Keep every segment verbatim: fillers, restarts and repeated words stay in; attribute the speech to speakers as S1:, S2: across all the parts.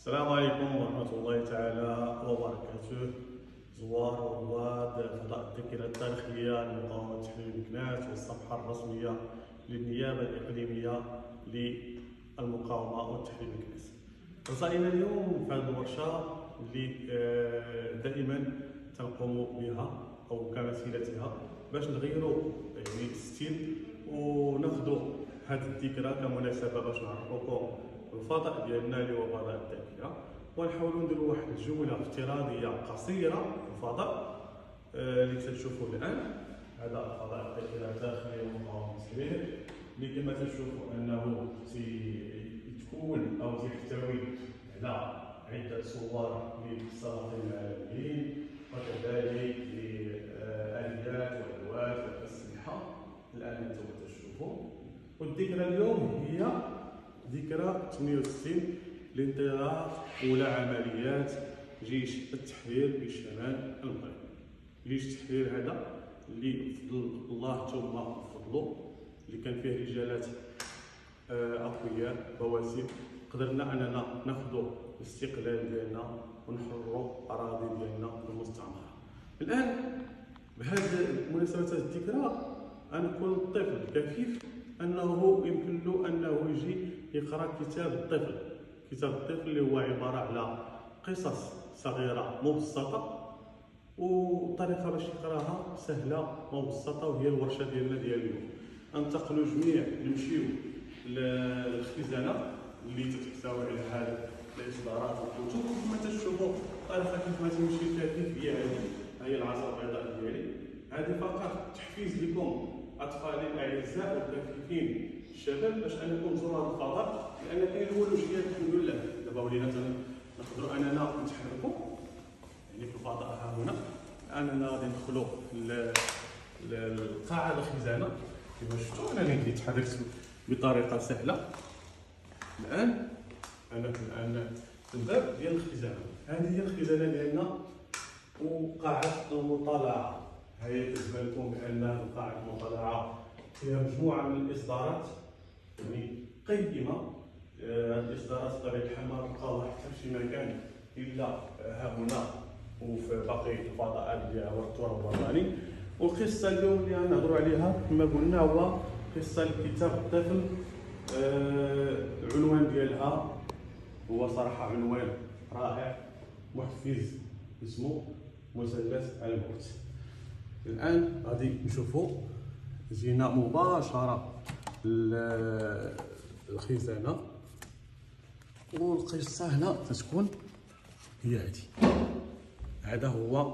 S1: السلام عليكم ورحمة الله تعالى وبركاته. زوار ورواد فضاء الذاكرة التاريخية لمقاومة تحرير مكناس والصفحة الرسمية للنيابة الإقليمية للمقاومة وتحرير مكناس. رسائلنا اليوم في هذه الورشة اللي آه، دائما تنقوم بها أو كمسيرتها باش نغيروا يعني الستيل وناخذوا هذه الذكرى كمناسبة باش نعرفوكم الفضاء ديالنا اللي هو فضاء الذاكرة، ونحاولوا نديروا واحد الجولة افتراضية قصيرة في الفضاء آه، اللي تشوفوا الآن. هذا فضاء الذاكرة الداخلي ومقاومة التسريب اللي كما تشوفوا أنه تيتكون أو تحتوي على عدة صور للسلاطين العالميين وكذلك لآليات وأدوات وأسلحة. الآن أنتم تشوفوا، والذكرى اليوم هي ذكرى ثمانية وستين لانطلاق أولى عمليات جيش التحرير بشمال المغرب. جيش التحرير هذا اللي بفضل الله ثم بفضلو اللي كان فيه رجالات أقوياء بواسل قدرنا أننا ناخذ الاستقلال ديالنا ونحرروا أراضي ديالنا المستعمرة. الآن بهذه المناسبة الذكرى أن كل طفل كفيف أنه يمكن له أنه يجي يقرأ كتاب الطفل. كتاب الطفل اللي هو عبارة على قصص صغيرة مبسطة وطريقة باش يقراها سهلة مبسطة، وهي الورشة ديالنا ديال اليوم. ننتقلوا جميع نمشيو للخزانة اللي تحتوي على هذه الإصدارات والكتب. كما تشوفوا الطريقة كيف ما تمشي كيف هي هذه هي العصا البيضاء ديالي. هذه فقط تحفيز لكم أطفالي الأعزاء والكفيفين الشباب باش أنكم تزوروا هذا الفضاء، لأن كاين الولوجيات الحمد لله. دابا ولينا نقدروا أننا نتحركوا يعني في الفضاء ها هنا. أننا غادي ندخلوا للقاعة الخزانة كما شفتوا. أنا اللي تحركت بطريقة سهلة. الآن أنا في الآن في الباب ديال الخزانة. هذه هي الخزانة ديالنا وقاعة المطالعة. هي كتبان لكم بأن قاعة المطالعة فيها مجموعة من الإصدارات يعني قيمة. هذه الإصدارات بطبيعة الحال ما تلقاوها حتى في شي مكان إلا ها هنا وفي باقي الفضاءات اللي هو التراب الوطني. والقصة اليوم اللي غنهضروا عليها كما قلنا هو قصة لكتاب الطفل. آه العنوان ديالها هو صراحة عنوان رائع محفز، اسمه مثلث الموت. الآن غادي نشوفوا جينا مباشرة للخزانة، والقصة هنا تتكون هي هذه. هذا هو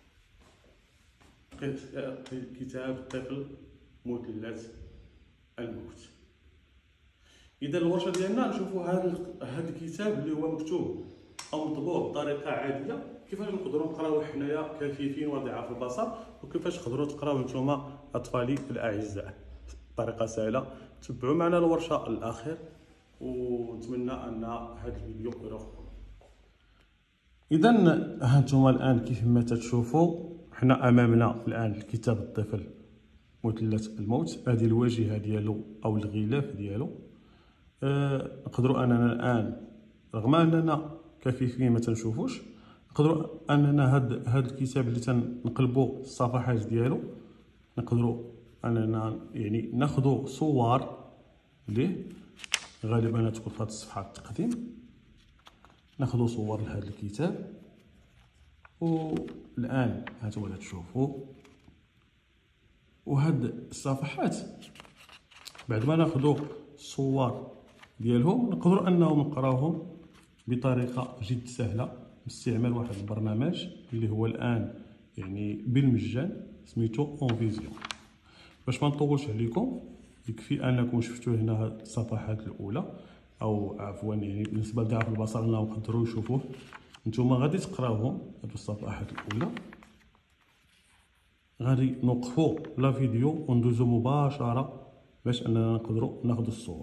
S1: كتاب الطفل مثلث الموت. إذا الورشة ديالنا نشوفوا هذا هذا الكتاب اللي هو مكتوب أو مطبوع بطريقة عادية، كيفاش نقدروا نقراوه حنايا كفيفين وضعاف البصر، وكيفاش تقدروا تقراوه نتوما أطفالي الأعزاء بطريقة سهلة. تبعوا معنا الورشة الأخير ونتمنى أن هذا الفيديو يرافقكم. إذا هانتوما الآن كيف ما تشوفوا حنا أمامنا الآن كتاب الطفل مثلث الموت. هذه الواجهة ديالو أو الغلاف ديالو. أه نقدروا أننا الآن رغم أننا كفيفين ما تنشوفوش، نقدروا أننا هاد هاد الكتاب اللي تنقلبوا الصفحات ديالو نقدروا أننا يعني ناخذوا صور ليه. غالبا تكون في هاد الصفحة التقديم. ناخذوا صور لهذا الكتاب. والآن هانتوما تشوفوا، وهاد الصفحات بعد ما ناخذوا الصور ديالهم نقدروا انهم نقراوهم بطريقه جد سهله باستعمال واحد البرنامج اللي هو الان يعني بالمجان سميتو اونفيزيون. باش ما نطولش عليكم يكفي انكم شفتوا هنا الصفحات الاولى، او عفوا يعني بالنسبه لضعاف البصر انهم يقدروا يشوفوه. نتوما غادي تقراوهم هاد الصفحات الاولى. غادي نوقفوا لا فيديو وندوزو مباشره باش اننا نقدروا ناخذ الصور.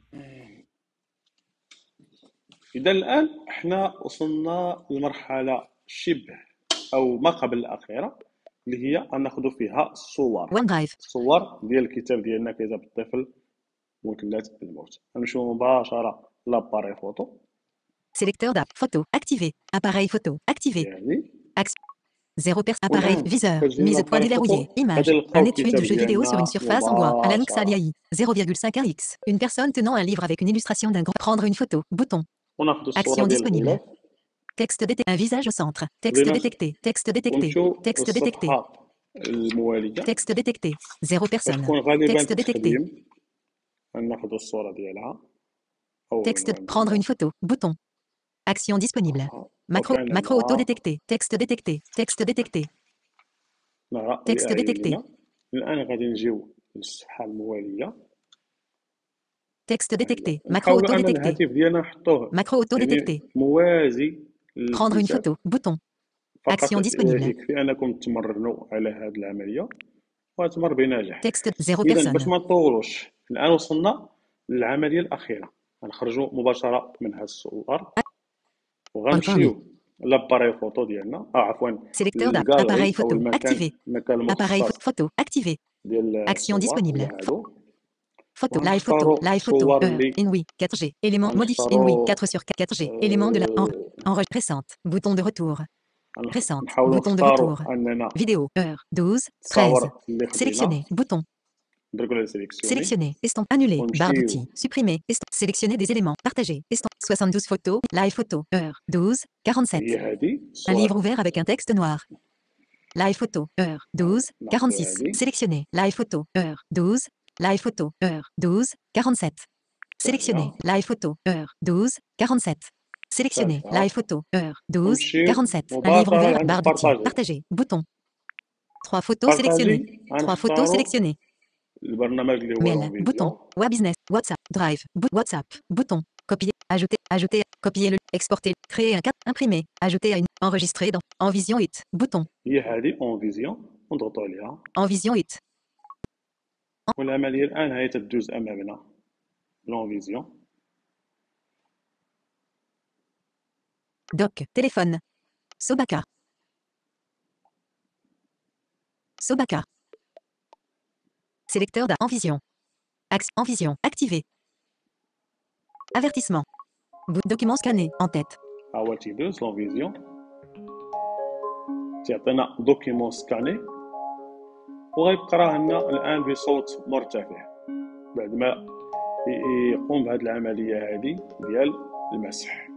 S1: إذا الآن احنا وصلنا لمرحلة شبه أو ما قبل الأخيرة اللي هي غناخذوا فيها الصور. الصور ديال الكتاب ديالنا كتاب الطفل مثلث الموت. غنمشيو مباشرة لاباري فوتو.
S2: Sélecteur d'app. Photo. Activé. Appareil photo. Activé.
S3: يعني
S2: Axe. Zéro personne. Appareil.
S3: والآن
S2: Viseur.
S3: كتجي
S2: Mise
S3: لنا
S2: point
S3: أباري
S2: déverrouillé.
S3: فوتو
S2: Image.
S3: غادي
S2: Un
S3: نلقاو
S2: étui de
S3: الكتاب
S2: jeu vidéo sur une
S3: ديالنا
S2: surface en bois. Alan
S3: مباشرة.
S2: Xaliai. zéro virgule cinq R X. Une personne tenant un livre avec une illustration d'un grand. Prendre une photo. Bouton.
S3: وناخذ الصورة
S2: Action
S3: ديال
S2: disponible.
S3: الغلاف
S2: Texte détecté. Un visage au centre. Texte
S3: خدينا
S2: détecté. Texte détecté.
S3: ونمشيو
S2: Texte détecté.
S3: للصفحة الموالية
S2: Texte détecté. Zéro personne.
S3: كتكون غالبا
S2: Texte détecté.
S3: تتخدم. ناخذ الصورة ديالها أو
S2: Texte.
S3: العنوان
S2: Prendre
S3: ديالها.
S2: une photo. Bouton. Action disponible.
S3: آه.
S2: Macro.
S3: وكان
S2: Macro
S3: لنا
S2: auto détecté. Texte détecté. Texte détecté.
S3: نرى
S2: Texte
S3: اللي
S2: détecté.
S3: لينا. الآن غادي نجيو للصفحة الموالية.
S2: Texte détecté. Macro
S3: نحاولوا
S2: auto
S3: أن
S2: détecté.
S3: الهاتف ديالنا نحطوه
S2: Macro auto
S3: يعني
S2: détecté.
S3: موازي
S2: Prendre une
S3: للكتاب.
S2: photo. Bouton.
S3: فقط
S2: Action disponible.
S3: يكفي أنكم تمرنوا على هذه العملية وتمر بنجاح.
S2: Texte. Zéro
S3: إذا
S2: personne.
S3: باش ما نطولوش الآن وصلنا للعملية الأخيرة. غنخرجوا مباشرة من هذا الصور وغنمشيو لاباري فوتو ديالنا اه عفوا
S2: Sélecteur d'app.
S3: للغالري
S2: Appareil
S3: أو
S2: photo.
S3: المكان
S2: Activé.
S3: المكان
S2: Appareil
S3: المخصص
S2: pho- photo. Activé.
S3: ديال
S2: Action
S3: الصور
S2: disponible.
S3: هي هادو.
S2: Photo. Live photo.
S3: وغنختاروا
S2: Live photo.
S3: الصور
S2: Heure.
S3: اللي
S2: Inouï. quatre G. Élément. Modifié.
S3: غنختاروا
S2: Inouï. quatre sur quatre G. Élément de la. En...
S3: آه،
S2: Enregistre. Récente. Bouton de retour.
S3: غنخ-
S2: Récente.
S3: نحاولوا
S2: Bouton de
S3: نختاروا
S2: retour.
S3: أننا
S2: Vidéo. Heure. douze. treize.
S3: الصور اللي خدينا
S2: Sélectionner. Bouton.
S3: ندركو على سيليكسيوني
S2: Sélectionner. Estompe. Annuler. Barre
S3: ونمشيو
S2: d'outils. Supprimer. Estompe. Sélectionner des éléments. Partager. Estompe. soixante-douze photos. Live photo. Heure. douze. quarante-sept.
S3: هي هادي
S2: Un
S3: الصور.
S2: livre ouvert avec un texte noir. Live photo. Heure. douze. quarante-six. Sélectionner. Live photo. Heure. douze. Live photo. Heure. douze. quarante-sept. Sélectionner. Live photo. Heure. douze. quarante-sept. Sélectionner.
S3: Ça va.
S2: Live photo. Heure. douze.
S3: ونمشيو
S2: quarante-sept. Un
S3: مباشرة
S2: livre ouvert.
S3: عند
S2: Barre d'outils.
S3: partager.
S2: Partager. Bouton. Trois photos sélectionnées.
S3: بارطاجي
S2: Trois photos
S3: غنختاروا
S2: sélectionnées.
S3: البرنامج اللي هو
S2: Mail.
S3: لونفيزيون.
S2: Bouton. Web Business. WhatsApp. Drive. Bout WhatsApp. Bouton. Copier. Ajouter. Ajouter. Copier le. Exporter. Créer un cadre. Imprimer. Ajouter à une. Enregistrer dans. En Vision huit. Bouton.
S3: هي هادي اون فيزيون ونضغطوا عليها
S2: En Vision huit.
S3: والعملية الآن هي تدوز أمامنا لون فيزيون.
S2: Doc. Téléphone. Sobaka. Sobaka. Sélecteur d'A. En Vision. Axe. En Vision. Activé. Avertissement. Bout. Document scanné. En tête.
S3: أول تيدوز لون فيزيون تعطينا دوكيمون سكاني وغيقراه لنا الآن بصوت مرتفع بعد ما ي- يقوم بهذه العملية هذه ديال المسح.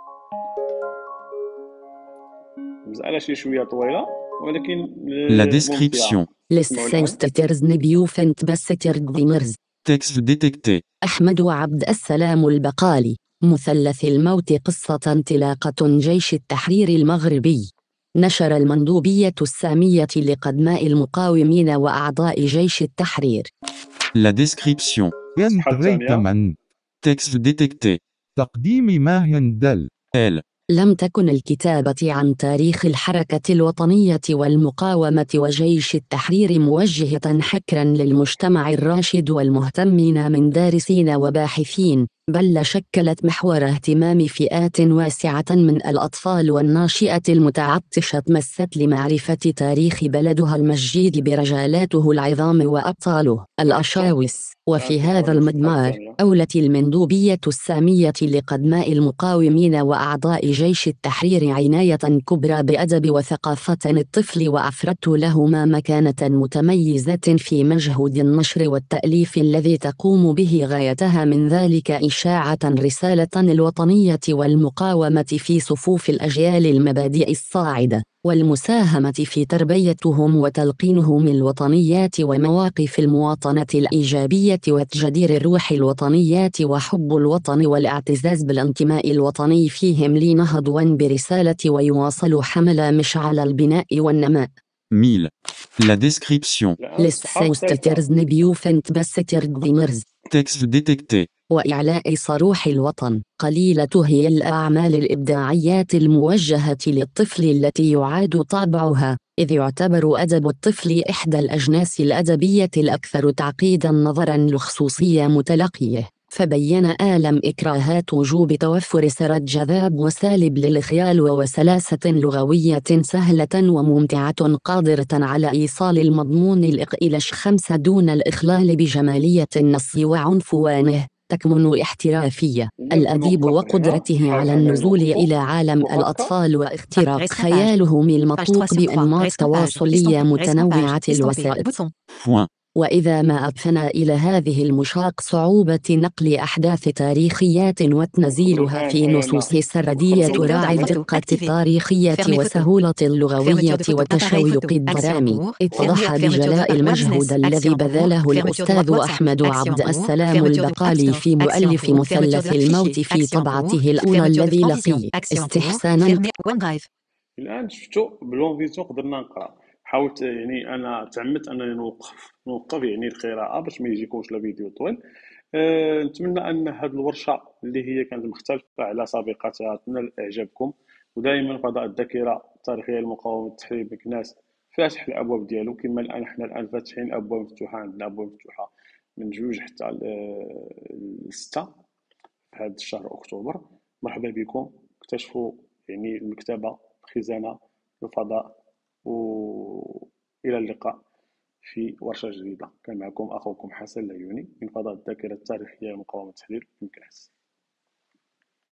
S3: مسألة شي شوية طويلة ولكن
S4: La
S3: آه،
S4: description.
S3: ممتعة.
S5: للسوستترز نبيوفنت بستر ديمرز
S4: Texte détecté.
S5: أحمد عبد السلام البقالي مثلث الموت قصة انطلاقة جيش التحرير المغربي. نشر المندوبية السامية لقدماء المقاومين وأعضاء جيش التحرير.
S4: La description.
S6: انتريت من
S4: Texte détecté.
S6: تقديم ما يندل
S4: L.
S5: لم تكن الكتابة عن تاريخ الحركة الوطنية والمقاومة وجيش التحرير موجهة حكرا للمجتمع الراشد والمهتمين من دارسين وباحثين، بل شكلت محور اهتمام فئات واسعة من الأطفال والناشئة المتعطشة مست لمعرفة تاريخ بلدها المجيد برجالاته العظام وأبطاله الأشاوس. وفي هذا المضمار أولت المندوبية السامية لقدماء المقاومين وأعضاء جيش التحرير عناية كبرى بأدب وثقافة الطفل وأفردت لهما مكانة متميزة في مجهود النشر والتأليف الذي تقوم به غايتها من ذلك إشاعة رسالة الوطنية والمقاومة في صفوف الأجيال المبادئ الصاعدة، والمساهمة في تربيتهم وتلقينهم الوطنيات ومواقف المواطنة الإيجابية وتجدير الروح الوطنيات وحب الوطن والاعتزاز بالانتماء الوطني فيهم لينهضوا برسالة ويواصلوا حمل مشعل البناء والنماء.
S4: mille. La description.
S5: للسوستترز نبيوفنت بستر ديمرز.
S4: Texte détecté.
S5: وإعلاء صروح الوطن. قليلة هي الأعمال الإبداعيات الموجهة للطفل التي يعاد طابعها، إذ يعتبر أدب الطفل إحدى الأجناس الأدبية الأكثر تعقيداً نظراً لخصوصية متلقيه. فبين آلم إكراهات وجوب توفر سرد جذاب وسالب للخيال وسلاسة لغوية سهلة وممتعة قادرة على إيصال المضمون الإق إلى الشخص دون الإخلال بجمالية النص وعنفوانه، تكمن احترافية
S3: هي
S5: الأديب
S3: بنوقف
S5: وقدرته
S3: هنا
S5: على
S3: بحال هنا
S5: النزول
S3: نوقفو
S5: إلى عالم
S3: وهكا
S5: الأطفال واختراق
S2: Reste page.
S5: خياله
S2: Page
S5: المطوق
S2: trois sur trois.
S5: بأنماط
S2: Reste en page.
S5: تواصلية
S2: Estampé. Reste en page.
S5: متنوعة
S2: Estampé.
S5: الوسائل.
S2: Bouton.
S4: Point.
S5: وإذا ما أدفن إلى هذه المشاق صعوبة نقل أحداث تاريخيات وتنزيلها
S3: الآن
S5: في
S3: حنا
S5: نصوص
S3: هنا
S5: سردية
S3: نخرجوا
S5: تراعي
S3: من
S5: الدقة
S2: Activé.
S5: التاريخية
S2: Fermer photo.
S5: وسهولة اللغوية
S2: Fermeture de photo. Appareil
S5: وتشويق
S2: photo. Action
S5: الدرام.
S2: court.
S5: اتضح
S2: Fermeture
S5: بجلاء
S2: d'appareil.
S5: المجهود
S2: Business.
S5: الذي
S2: Action court.
S5: بذله
S2: Fermeture de
S5: الأستاذ
S2: WhatsApp.
S5: أحمد
S2: Action
S5: عبد
S2: court.
S5: السلام
S2: Fermeture de
S5: البقالي
S2: WhatsApp.
S5: في
S2: Action
S5: مؤلف
S2: court. Fermeture
S5: مثلث
S2: de
S5: الموت
S2: fichier.
S5: في
S2: Action court.
S5: طبعته الأولى
S2: Fermeture de
S5: الذي
S2: transition.
S5: لقي
S2: Action court.
S5: استحسانا.
S2: Fermer OneDrive.
S3: الان شفتوا بلون فيزيون قدرنا نقرا. حاولت يعني انا تعمدت انني نوقف نوقف يعني القراءه باش ما يجيكمش لا فيديو طويل. أه نتمنى ان هذه الورشه اللي هي كانت مختلفه على سابقتها تنال اعجابكم، ودائما فضاء الذاكره التاريخيه المقاومه التحرير مكناس فاتح الابواب ديالو كما الان حنا الان فاتحين ابواب مفتوحه، عندنا ابواب مفتوحه من جوج حتى لستة في هذا الشهر اكتوبر. مرحبا بكم، اكتشفوا يعني المكتبه خزانه الفضاء، والى اللقاء في ورشه جديده. كان معكم اخوكم حسن العيوني من فضاء الذاكره التاريخيه لمقاومه التحرير في مكناس.